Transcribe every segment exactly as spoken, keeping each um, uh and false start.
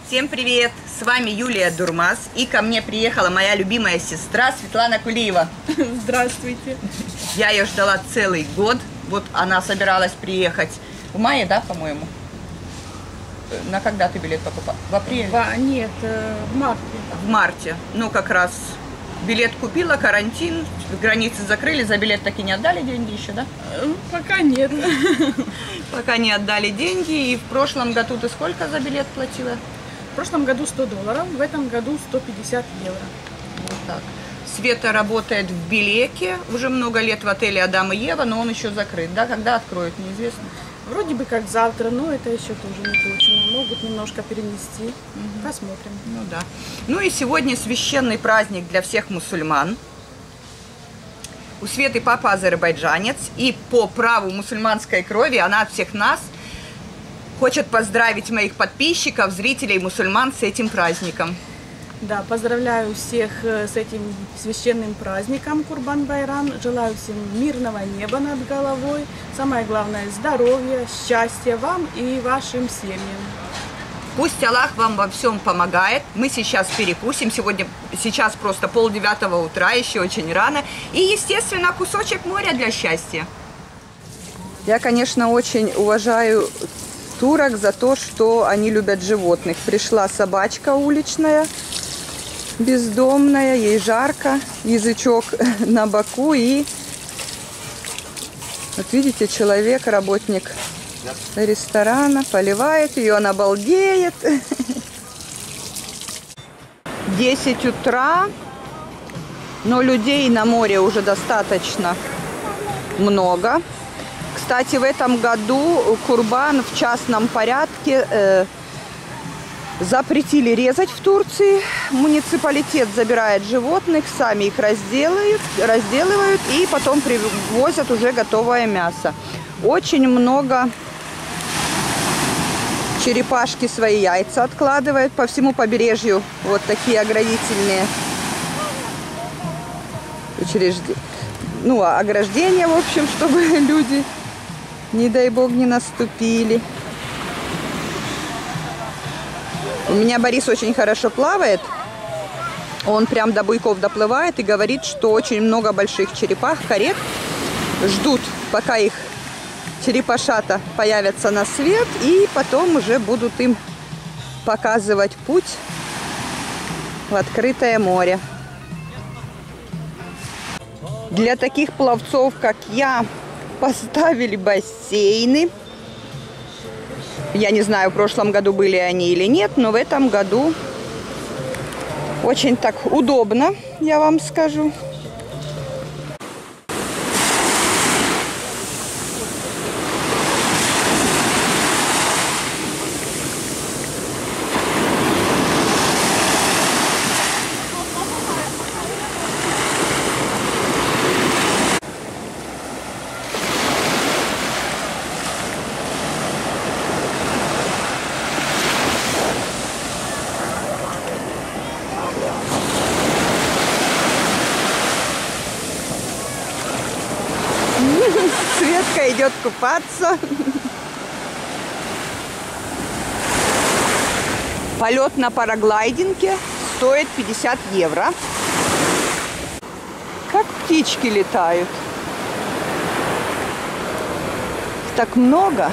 Всем привет! С вами Юлия Дурмас, и ко мне приехала моя любимая сестра Светлана Кулиева. Здравствуйте! Я ее ждала целый год. Вот она собиралась приехать в мае, да, по-моему? На когда ты билет покупал? В апреле? В, нет, в марте. В марте. Ну, как раз билет купила, карантин, границы закрыли, за билет таки не отдали деньги еще, да? Пока нет. Пока не отдали деньги. И в прошлом году ты сколько за билет платила? В прошлом году сто долларов, в этом году сто пятьдесят евро. Вот так. Света работает в Белеке, уже много лет в отеле Адам и Ева, но он еще закрыт, да? Когда откроют, неизвестно. Вроде бы как завтра, но это еще тоже не точно. Могут немножко перенести. Угу. Посмотрим. Ну да. Ну и сегодня священный праздник для всех мусульман. У Светы папа азербайджанец, и по праву мусульманской крови она от всех нас хочет поздравить моих подписчиков, зрителей мусульман с этим праздником. Да, поздравляю всех с этим священным праздником Курбан-Байрам. Желаю всем мирного неба над головой. Самое главное, здоровья, счастья вам и вашим семьям. Пусть Аллах вам во всем помогает. Мы сейчас перекусим. Сегодня, сейчас просто полдевятого утра, еще очень рано. И, естественно, кусочек моря для счастья. Я, конечно, очень уважаю турок за то, что они любят животных. Пришла собачка уличная, бездомная, ей жарко, язычок на боку, и вот видите, человек, работник ресторана, поливает ее, она балдеет. десять утра, но людей на море уже достаточно много. Кстати, в этом году курбан в частном порядке э, запретили резать в Турции. Муниципалитет забирает животных, сами их разделывают, разделывают и потом привозят уже готовое мясо. Очень много черепашки свои яйца откладывают по всему побережью. Вот такие оградительные учреждения. Ну, ограждения, в общем, чтобы люди, не дай бог, не наступили. У меня Борис очень хорошо плавает. Он прям до буйков доплывает и говорит, что очень много больших черепах, карет ждут, пока их черепашата появятся на свет, и потом уже будут им показывать путь в открытое море. Для таких пловцов, как я, поставили бассейны. Я не знаю, в прошлом году были они или нет, но в этом году очень так удобно, я вам скажу. Светка идет купаться. Полет на параглайдинге стоит пятьдесят евро. Как птички летают. Так много.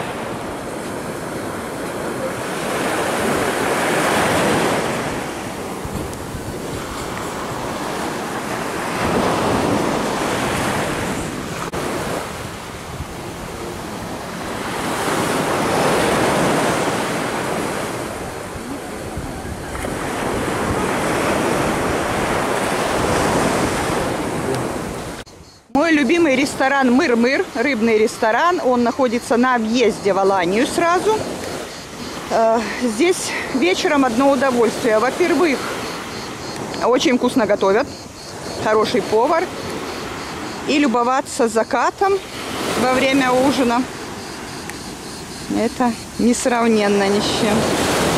Мой любимый ресторан Мыр-Мыр, рыбный ресторан, он находится на въезде в Аланию сразу. Здесь вечером одно удовольствие. Во-первых, очень вкусно готовят, хороший повар. И любоваться закатом во время ужина — это несравненно ни с чем.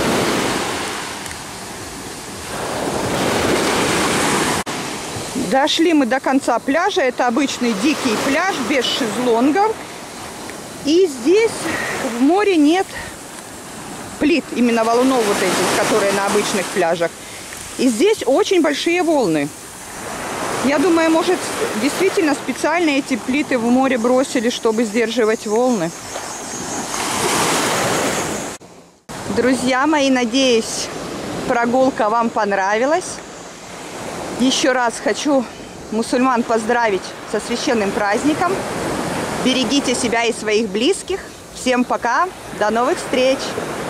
Дошли мы до конца пляжа. Это обычный дикий пляж без шезлонгов. И здесь в море нет плит, именно валунов вот этих, которые на обычных пляжах. И здесь очень большие волны. Я думаю, может, действительно специально эти плиты в море бросили, чтобы сдерживать волны. Друзья мои, надеюсь, прогулка вам понравилась. Еще раз хочу мусульман поздравить со священным праздником. Берегите себя и своих близких. Всем пока. До новых встреч.